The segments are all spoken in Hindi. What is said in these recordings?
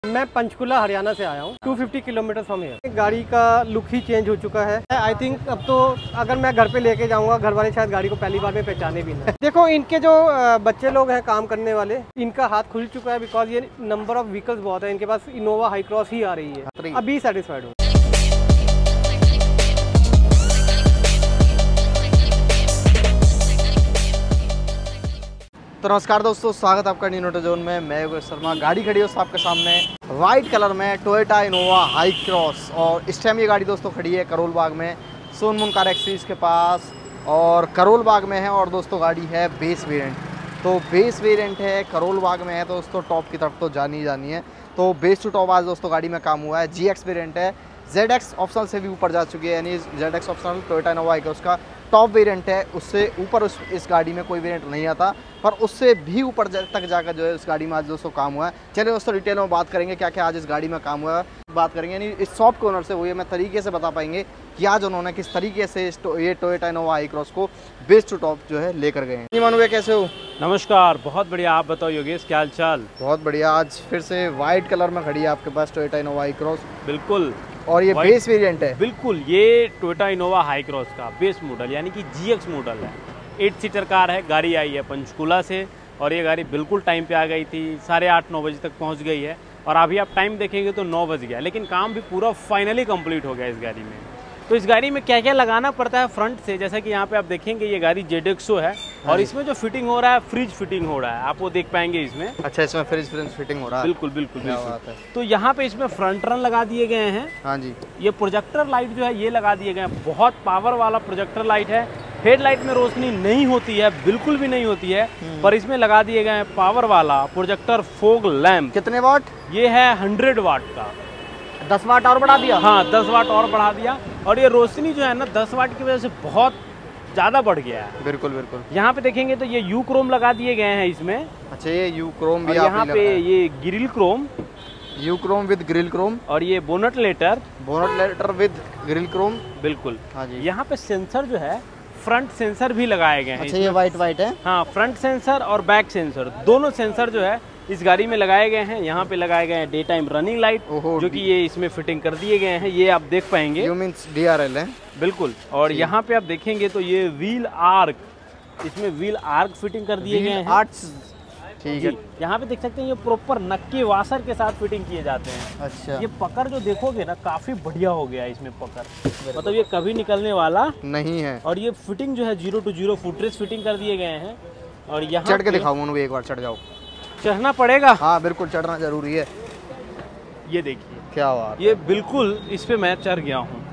मैं पंचकुला हरियाणा से आया हूँ, 250 किलोमीटर फ्रॉम हियर। गाड़ी का लुक ही चेंज हो चुका है। आई थिंक अब तो अगर मैं घर पे लेके जाऊंगा, घर वाले शायद गाड़ी को पहली बार में पहचाने भी ना। देखो इनके जो बच्चे लोग हैं काम करने वाले, इनका हाथ खुल चुका है बिकॉज ये नंबर ऑफ व्हीकल्स बहुत है इनके पास। इनोवा हाई क्रॉस ही आ रही है, अभी सेटिस्फाइड हूँ। तो नमस्कार दोस्तों, स्वागत है आपका न्यू ऑटो जोन में। मैं योगेश शर्मा। गाड़ी खड़ी है दोस्तों आपके सामने वाइट कलर में टोयोटा इनोवा हाई क्रॉस। और इस टाइम ये गाड़ी दोस्तों खड़ी है करोल बाग में, सोनमुन कार एक्सचेंज के पास और करोल बाग में है। और दोस्तों गाड़ी है बेस वेरिएंट, तो बेस वेरिएंट है, करोल बाग में है तो दोस्तों टॉप की तरफ तो जानी है। तो बेस टू टॉप आज दोस्तों गाड़ी में काम हुआ है। GX वेरिएंट है, ZX ऑप्शनल से भी ऊपर जा चुकी है, यानी ZX optional Toyota Innova Hycross का टॉप वेरिएंट है। उससे ऊपर इस गाड़ी में कोई वेरिएंट नहीं आता, पर उससे भी ऊपर तक जाकर जो है इस गाड़ी में आज दोस्तों काम हुआ है। चलिए दोस्तों डिटेल में बात करेंगे क्या क्या आज इस गाड़ी में काम हुआ है, बात करेंगे। यानी इस शॉप के ओनर से वो ये मैं तरीके से बता पाएंगे कि आज उन्होंने किस तरीके से ये टोयोटा इनोवा हाई क्रॉस को बेस टू टॉप जो है लेकर गए हैं। मनु, कैसे हो? नमस्कार, बहुत बढ़िया। आप बताओ योगेश, क्या हाल चाल? बहुत बढ़िया। आज फिर से वाइट कलर में खड़ी है आपके पास टोयोटा इनोवा हाई क्रॉस। बिल्कुल, और ये बेस वेरिएंट है। बिल्कुल, ये टोयोटा इनोवा हाई क्रॉस का बेस मॉडल यानी कि GX मॉडल है। 8 सीटर कार है। गाड़ी आई है पंचकुला से और ये गाड़ी बिल्कुल टाइम पे आ गई थी, 8:30-9 बजे तक पहुंच गई है। और अभी आप टाइम देखेंगे तो 9 बज गया, लेकिन काम भी पूरा फाइनली कंप्लीट हो गया इस गाड़ी में। तो इस गाड़ी में क्या क्या लगाना पड़ता है फ्रंट से, जैसा कि यहाँ पे आप देखेंगे ये गाड़ी ZXO है और इसमें जो फिटिंग हो रहा है फ्रिज फिटिंग हो रहा है, आप वो देख पाएंगे इसमें। अच्छा, इसमें फ्रिज फिटिंग हो रहा है। बिल्कुल बिल्कुल बिल्कुल। तो यहाँ पे इसमें फ्रंट रन लगा दिए गए हैं। हाँ जी। ये प्रोजेक्टर लाइट जो है ये लगा दिए गए हैं, बहुत पावर वाला प्रोजेक्टर लाइट है। हेडलाइट में रोशनी नहीं होती है, बिल्कुल भी नहीं होती है, पर इसमें लगा दिए गए हैं पावर वाला प्रोजेक्टर फोग लैम्प। कितने वाट? ये है 100 वाट का। 10 वाट और बढ़ा दिया? हाँ, 10 वाट और बढ़ा दिया। और ये रोशनी जो है ना 10 वाट की वजह से बहुत ज़्यादा बढ़ गया है। बिल्कुल बिल्कुल। यहाँ पे देखेंगे तो ये यू क्रोम लगा दिए गए हैं इसमें। अच्छा, ये यू क्रोम भी यहाँ पे ये grille chrome, U chrome with grille chrome. और ये bonnet letter with grille chrome. बिल्कुल। हाँ जी। यहाँ पे सेंसर जो है फ्रंट सेंसर भी लगाए गए हैं। अच्छा, ये वाइट है। हाँ, फ्रंट सेंसर और बैक सेंसर दोनों सेंसर जो है इस गाड़ी में लगाए गए हैं। यहाँ पे लगाए गए हैं डे टाइम रनिंग लाइट, जो कि ये इसमें फिटिंग कर दिए गए हैं, ये आप देख पाएंगे। यू मींस DRL है। बिल्कुल। और यहाँ पे आप देखेंगे तो ये व्हील आर्क, इसमें व्हील आर्क फिटिंग कर दिए गए हैं। ठीक है। यहाँ पे देख सकते हैं ये प्रॉपर नक्की वाशर के साथ फिटिंग किए जाते हैं। अच्छा। ये पकड़ जो देखोगे ना काफी बढ़िया हो गया है इसमें पकड़, मतलब ये कभी निकलने वाला नहीं है। और ये फिटिंग जो है 0 to 0 फुटरेस फिटिंग कर दिए गए हैं। और यहाँ चढ़ के दिखाओ मनु, एक बार चढ़ जाओ। चढ़ना पड़ेगा? हाँ बिल्कुल, चढ़ना जरूरी है। ये देखिए क्या बात, ये बिल्कुल इस पे मैं चढ़ गया हूँ।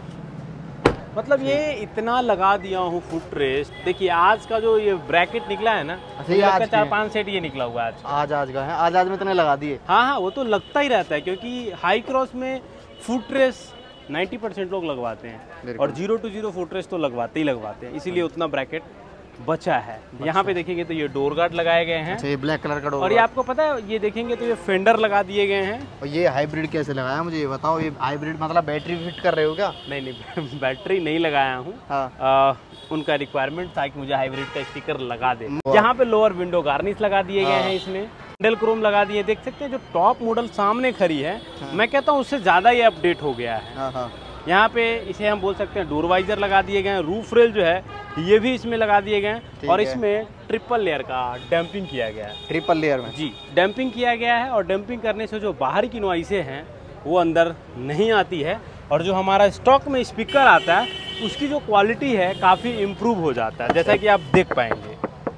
मतलब ये इतना लगा दिया हूँ फुट रेस्ट। देखिए आज का जो ये ब्रैकेट निकला है ना, ये आज का 4-5 सेट ये निकला हुआ है आज का है। आज में इतने लगा दिए। हाँ, वो तो लगता ही रहता है, क्योंकि हाई क्रॉस में फुट रेस्ट 90% लोग लगवाते हैं और 0 to 0 फुट रेस्ट तो लगवाते हैं, इसीलिए उतना ब्रैकेट बचा है। यहाँ पे देखेंगे तो ये डोर गार्ड लगाए गए हैं। अच्छा, ये ब्लैक कलर का डोर। और ये आपको पता है, ये देखेंगे तो ये फेंडर लगा दिए गए हैं। और ये हाइब्रिड कैसे लगाया, मुझे ये बताओ। ये हाइब्रिड मतलब बैटरी फिट कर रहे हो क्या? नहीं बैटरी नहीं लगाया हूँ। हाँ। उनका रिक्वायरमेंट था कि मुझे हाइब्रिड का स्टिकर लगा दे। यहाँ पे लोअर विंडो गार्निश लगा दिए गए हैं, इसमें हैंडल क्रोम लगा दिए। देख सकते हैं जो टॉप मॉडल सामने खड़ी है, मैं कहता हूँ उससे ज्यादा ये अपडेट हो गया है। यहाँ पे इसे हम बोल सकते हैं डोर वाइजर लगा दिए गए हैं। रूफ रेल जो है ये भी इसमें लगा दिए गए हैं। और इसमें ट्रिपल लेयर का डैम्पिंग किया गया है। ट्रिपल लेयर में? जी, डैम्पिंग किया गया है। और डैम्पिंग करने से जो बाहर की नॉइसें हैं वो अंदर नहीं आती है। और जो हमारा स्टॉक में स्पीकर आता है उसकी जो क्वालिटी है काफ़ी इम्प्रूव हो जाता है, जैसा कि आप देख पाएंगे।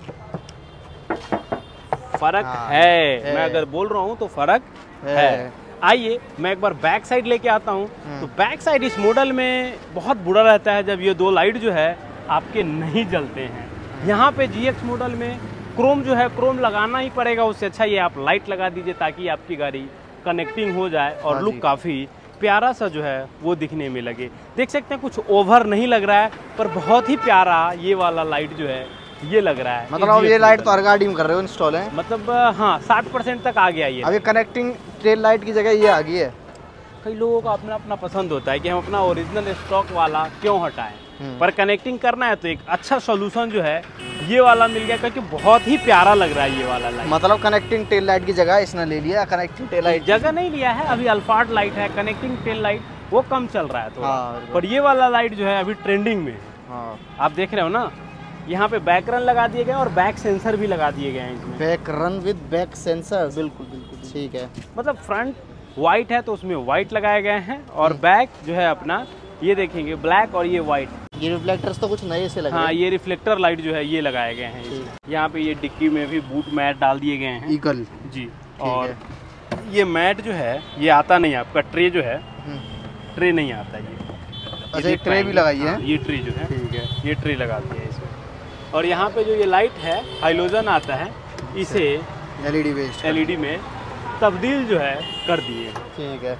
फर्क है, मैं अगर बोल रहा हूँ तो फर्क है। आइए मैं एक बार बैक साइड लेके आता हूँ। तो बैक साइड इस मॉडल में बहुत बुरा रहता है जब ये 2 लाइट जो है आपके नहीं जलते हैं। यहाँ पे GX मॉडल में क्रोम जो है क्रोम लगाना ही पड़ेगा, उससे अच्छा ये आप लाइट लगा दीजिए ताकि आपकी गाड़ी कनेक्टिंग हो जाए और लुक काफ़ी प्यारा सा जो है वो दिखने में लगे। देख सकते हैं कुछ ओवर नहीं लग रहा है, पर बहुत ही प्यारा ये वाला लाइट जो है ये लग रहा है। मतलब ये लाइट तो हर गाड़ी में कर रहे हो इंस्टॉल है? मतलब हाँ, 60% तक आ गया ये। अभी कनेक्टिंग टेल लाइट की जगह ये आ गई है। कई लोगों का अपना अपना पसंद होता है कि हम अपना ओरिजिनल स्टॉक वाला क्यों हटाएं, पर कनेक्टिंग करना है तो एक अच्छा सोल्यूशन जो है ये वाला मिल गया, क्योंकि बहुत ही प्यारा लग रहा है ये वाला लाइट। मतलब कनेक्टिंग टेल लाइट की जगह इसने ले लिया, कनेक्टिंग टेल लाइट जगह नहीं लिया है, अभी अल्फार्ड लाइट है, कनेक्टिंग टेल लाइट वो कम चल रहा है थोड़ा। पर ये वाला लाइट जो है अभी ट्रेंडिंग में है। आप देख रहे हो ना, यहाँ पे बैक रन लगा दिए गए और बैक सेंसर भी लगा दिए गए हैं इसमें। Back run with back sensor, बिल्कुल बिल्कुल ठीक है। मतलब फ्रंट वाइट है तो उसमें वाइट लगाए गए हैं, और बैक जो है अपना ये देखेंगे ब्लैक और ये वाइट। ये रिफ्लेक्टर्स तो कुछ नए से लगे। हाँ, ये रिफ्लेक्टर लाइट जो है ये लगाए गए हैं। यहाँ पे ये डिक्की में भी बूट मैट डाल दिए गए हैं, ईगल जी। और ये मैट जो है ये आता नहीं, आपका ट्रे जो है ट्रे नहीं आता ये। अच्छा, ये ट्रे भी लगाई है, ये ट्रे जो है, ठीक है, ये ट्रे लगा दिया है इसमें। और यहाँ पे जो ये लाइट है हाइलोजन आता है, इसे एलईडी बेस्ड एलईडी में तब्दील जो है कर दिए, ठीक है।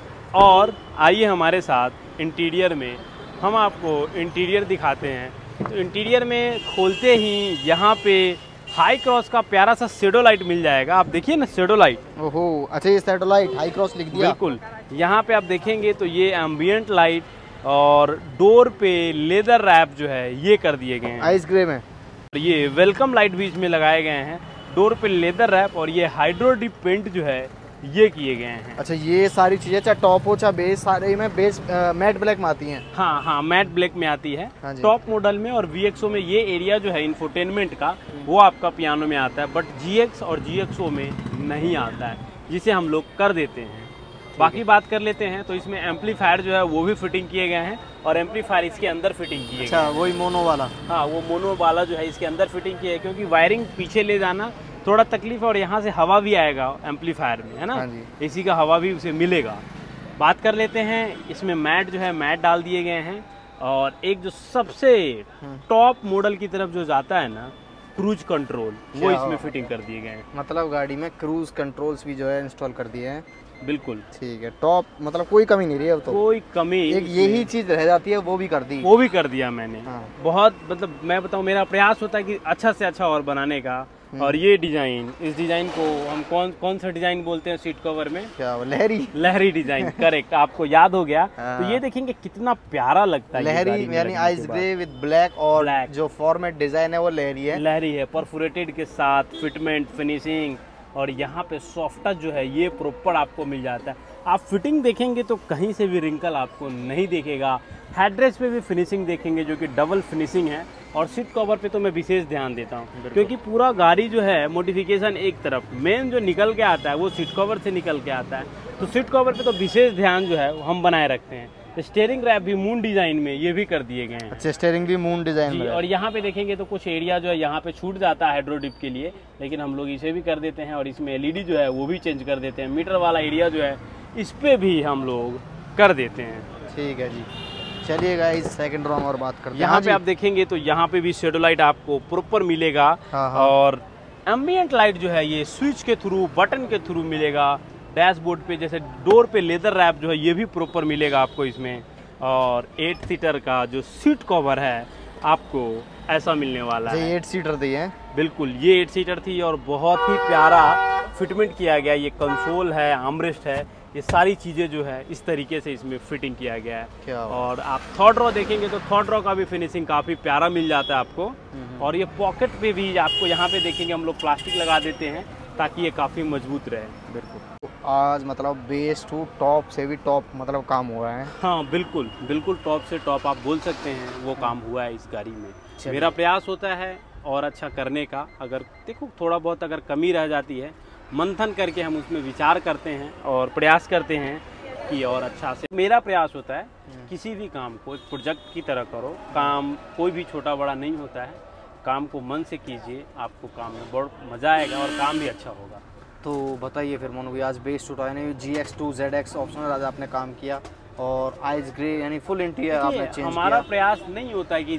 और आइए हमारे साथ इंटीरियर में, हम आपको इंटीरियर दिखाते हैं। तो इंटीरियर में खोलते ही यहाँ पे हाई क्रॉस का प्यारा सा शेडो लाइट मिल जाएगा। आप देखिए ना शेडो लाइट, ओहो, अच्छा ये शेडो लाइट हाई क्रॉस लिख दिया। बिल्कुल, यहाँ पे आप देखेंगे तो ये एम्बियंट लाइट और डोर पे लेदर रैप जो है ये कर दिए गए हैं आइस ग्रे में। ये वेलकम लाइट भी इसमें लगाए गए हैं, डोर पे लेदर रैप, और ये हाइड्रो डिप पेंट जो है ये किए गए हैं। अच्छा, ये सारी चीजें चाहे टॉप हो चाहे बेस, सारे में बेस मैट ब्लैक में आती हैं। हाँ हाँ, मैट ब्लैक में आती है टॉप मॉडल में। और VXO में ये एरिया जो है इंफोटेनमेंट का वो आपका पियानो में आता है, बट GX और GXO में नहीं आता है, जिसे हम लोग कर देते हैं। बाकी बात कर लेते हैं तो इसमें एम्पलीफायर जो है वो भी फिटिंग किए गए हैं, और एम्पलीफायर इसके अंदर फिटिंग किए गए। अच्छा, वही मोनो वाला। हाँ, वो मोनो वाला जो है इसके अंदर फिटिंग किया है, क्योंकि वायरिंग पीछे ले जाना थोड़ा तकलीफ है, और यहाँ से हवा भी आएगा एम्पलीफायर में, है ना, एसी का हवा भी उसे मिलेगा। बात कर लेते हैं, इसमें मैट जो है मैट डाल दिए गए हैं, और एक जो सबसे टॉप मॉडल की तरफ जो जाता है ना क्रूज कंट्रोल, वो इसमें फिटिंग कर दिए गए हैं। मतलब गाड़ी में क्रूज कंट्रोल्स भी जो है इंस्टॉल कर दिए हैं। बिल्कुल, ठीक है, टॉप मतलब कोई कमी नहीं रही अब तो। कोई कमी, एक यही चीज रह जाती है, वो भी कर दी, वो भी कर दिया मैंने। बहुत मतलब मैं बताऊं, मेरा प्रयास होता है कि अच्छा से अच्छा और बनाने का। और ये डिजाइन, इस डिजाइन को हम कौन सा डिजाइन बोलते हैं सीट कवर में? क्या, लहरी डिजाइन, करेक्ट, आपको याद हो गया। तो ये देखेंगे कितना प्यारा लगता है, लहरी यानी आइस ग्रे विद ब्लैक, और जो फॉर्मेट डिजाइन है वो लहरी है। लहरी है, परफोरेटेड के साथ फिटमेंट, फिनिशिंग, और यहाँ पे सॉफ्ट टच जो है ये प्रॉपर आपको मिल जाता है। आप फिटिंग देखेंगे तो कहीं से भी रिंकल आपको नहीं देखेगा। हेडरेस्ट पे भी फिनिशिंग देखेंगे जो कि डबल फिनिशिंग है, और सीट कवर पे तो मैं विशेष ध्यान देता हूँ, क्योंकि पूरा गाड़ी जो है मॉडिफिकेशन एक तरफ, मेन जो निकल के आता है वो सीट कवर से निकल के आता है, तो सीट कवर पे तो विशेष ध्यान जो है हम बनाए रखते हैं। स्टीयरिंग रैप भी मून डिजाइन में ये भी कर दिए गए हैं। अच्छा, स्टीयरिंग भी मून डिजाइन में। और यहाँ पे देखेंगे तो कुछ एरिया जो है यहाँ पे छूट जाता है हाइड्रो डिप के लिए, लेकिन हम लोग इसे भी कर देते हैं, और इसमें एलईडी जो है वो भी चेंज कर देते हैं। मीटर वाला एरिया जो है इस पे भी हम लोग कर देते हैं। ठीक है जी, चलिए गाइस सेकंड रो में और बात करते हैं। यहाँ पे आप देखेंगे तो यहाँ पे भी शेडो लाइट आपको प्रॉपर मिलेगा, और एम्बियंट लाइट जो है ये स्विच के थ्रू, बटन के थ्रू मिलेगा। डैशबोर्ड पे जैसे डोर पे लेदर रैप जो है ये भी प्रॉपर मिलेगा आपको इसमें, और 8 सीटर का जो सीट कवर है आपको ऐसा मिलने वाला है। 8 सीटर दी है, बिल्कुल, ये 8 सीटर थी, और बहुत ही प्यारा फिटमेंट किया गया। ये कंसोल है, आर्मरेस्ट है, ये सारी चीज़ें जो है इस तरीके से इसमें फिटिंग किया गया है। और आप थर्ड रो देखेंगे तो थर्ड रो का भी फिनिशिंग काफ़ी प्यारा मिल जाता है आपको। और ये पॉकेट पे भी आपको यहाँ पे देखेंगे हम लोग प्लास्टिक लगा देते हैं ताकि ये काफ़ी मजबूत रहे। बिल्कुल, आज मतलब बेस टू टॉप से भी टॉप मतलब काम हुआ है। हाँ बिल्कुल बिल्कुल, टॉप से टॉप आप बोल सकते हैं, वो काम हुआ है इस गाड़ी में। मेरा प्रयास होता है और अच्छा करने का। अगर देखो थोड़ा बहुत अगर कमी रह जाती है, मंथन करके हम उसमें विचार करते हैं और प्रयास करते हैं कि और अच्छा से। मेरा प्रयास होता है किसी भी काम को एक प्रोजेक्ट की तरह करो। काम कोई भी छोटा बड़ा नहीं होता है, काम को मन से कीजिए, आपको काम में बहुत मज़ा आएगा और काम भी अच्छा होगा। तो बताइए फिर मोनू भाई, आज बेस टू यानी GX2 ZX ऑप्शनल आज आपने काम किया, और आइस ग्रे यानी फुल इंटीरियर आपने चेंज किया। हमारा प्रयास नहीं होता है कि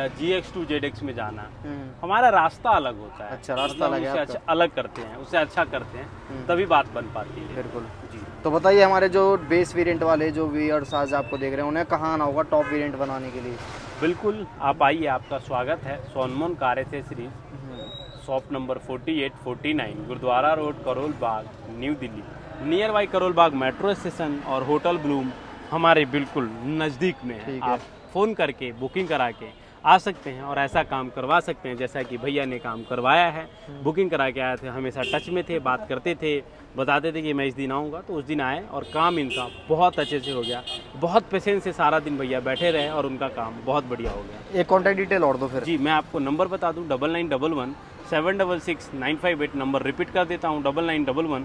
GX2 ZX में जाना, हमारा रास्ता अलग होता है। अच्छा, रास्ता अलग है, अच्छा अलग करते हैं, उससे अच्छा करते हैं, तभी बात बन पाती है। बिल्कुल जी। तो बताइए हमारे जो बेस वेरिएंट वाले जो व्यूअर्स आज आपको देख रहे हैं, उन्हें कहाँ आना होगा टॉप वेरिएंट बनाने के लिए? बिल्कुल, आप आइए, आपका स्वागत है। Sonmon car accessories, shop number 4849, Gurudwara road, Karol Bagh, new Delhi. Near by Karol Bagh metro station और होटल ब्लूम हमारे बिल्कुल नज़दीक में है। ठीक है। आप फ़ोन करके बुकिंग करा के आ सकते हैं और ऐसा काम करवा सकते हैं जैसा कि भैया ने काम करवाया है। बुकिंग करा के आए थे, हमेशा टच में थे, बात करते थे, बताते थे कि मैं इस दिन आऊँगा, तो उस दिन आए और काम इनका बहुत अच्छे से हो गया। बहुत पेशेंस से सारा दिन भैया बैठे रहे और उनका काम बहुत बढ़िया हो गया। एक कॉन्टैक्ट डिटेल और दो फिर। जी, मैं आपको नंबर बता दूं 9911 766 958। नंबर रिपीट कर देता हूं 9911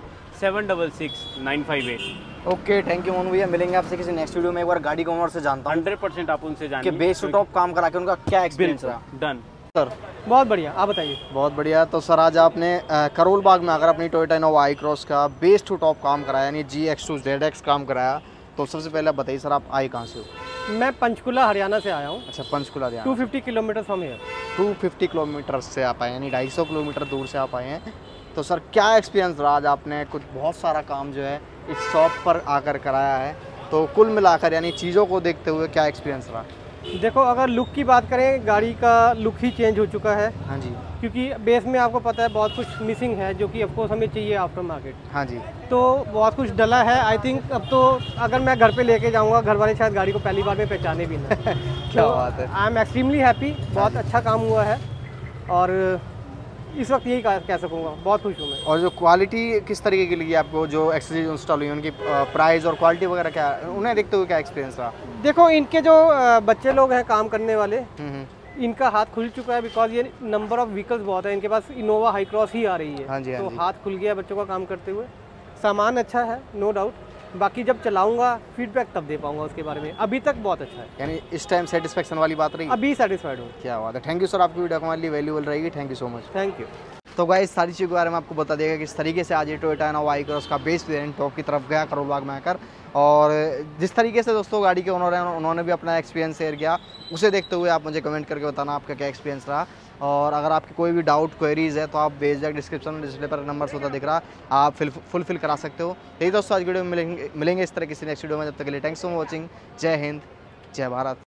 766 958। ओके, थैंक यू मोनू भैया। मिलेंगे आपसे किसी नेक्स्ट वीडियो में। एक बार गाड़ी को और से जानता हूँ 100% आप उनसे कि जानिए बेस टू टॉप काम करा के उनका क्या एक्सपीरियंस रहा। डन सर बहुत बढ़िया, आप बताइए। बहुत बढ़िया। तो सर आज आपने करोल बाग में आकर अपनी टोयोटा इनोवा हाई क्रॉस का बेस टू टॉप काम कराया, यानी GX2 ZX काम कराया। तो सबसे पहले आप बताइए सर, आप आए कहाँ से हो? मैं पंचकुला हरियाणा से आया हूँ। अच्छा, Panchkula Haryana. 250 kilometre from here. 250 kilometre से आप आए, यानी 250 किलोमीटर दूर से आप आए हैं। तो सर क्या एक्सपीरियंस रहा आज? आपने कुछ बहुत सारा काम जो है इस शॉप पर आकर कराया है, तो कुल मिलाकर यानी चीज़ों को देखते हुए क्या एक्सपीरियंस रहा? देखो, अगर लुक की बात करें, गाड़ी का लुक ही चेंज हो चुका है, हाँ जी। क्योंकि बेस में आपको पता है बहुत कुछ मिसिंग है, जो कि ऑफकोर्स हमें चाहिए आफ्टर मार्केट। हाँ जी। तो बहुत कुछ डला है। आई थिंक अब तो अगर मैं घर पे लेके जाऊंगा, घर वाले शायद गाड़ी को पहली बार में पहचाने भी ना। क्या बात है। I am extremely happy. बहुत अच्छा काम हुआ है और इस वक्त यही कह सकूँगा, बहुत खुश हूँ मैं। और जो क्वालिटी किस तरीके की लगी आपको, जो एक्सेसरीज इंस्टॉल हुई उनकी प्राइस और क्वालिटी वगैरह क्या, उन्हें देखते हुए क्या एक्सपीरियंस रहा? देखो, इनके जो बच्चे लोग हैं काम करने वाले, हम्म। इनका हाथ खुल चुका है, बिकॉज ये नंबर ऑफ व्हीकल्स बहुत है इनके पास। इनोवा हाई क्रॉस ही आ रही है। हाँ जी, हाँ तो जी। हाथ खुल गया बच्चों का काम करते हुए। सामान अच्छा है, नो डाउट। बाकी जब चलाऊंगा फीडबैक तब दे पाऊंगा उसके बारे में। अभी तक बहुत अच्छा है, यानी इस टाइम सेटिस्फेक्शन वाली बात रही? अभी सेटिस्फाइड हूँ। क्या बात है। थैंक यू सर, आपकी वीडियो हमारे लिए वैल्यूबल रहेगी। Thank you so much. Thank you. तो गाइस सारी चीज़ों के बारे में आपको बता देगा कि इस तरीके से आज ये टोयोटा इनोवा हाई क्रॉस का बेस वेरिएंट टॉप की तरफ गया करोल बाग में आकर। और जिस तरीके से दोस्तों गाड़ी के ओनर हैं उन्होंने भी अपना एक्सपीरियंस शेयर किया, उसे देखते हुए आप मुझे कमेंट करके बताना आपका क्या एक्सपीरियंस रहा। और अगर आपकी कोई भी डाउट क्वेरीज है तो आप बेझिझक डिस्क्रिप्शन में डिस्प्ले पर नंबर होता दिख रहा, आप फुलफिल करा सकते हो। यही दोस्तों आज वीडियो में मिलेंगे इस तरह किसी नेक्स्ट वीडियो में। जब तक के लिए थैंक्स फॉर वॉचिंग। जय हिंद, जय भारत।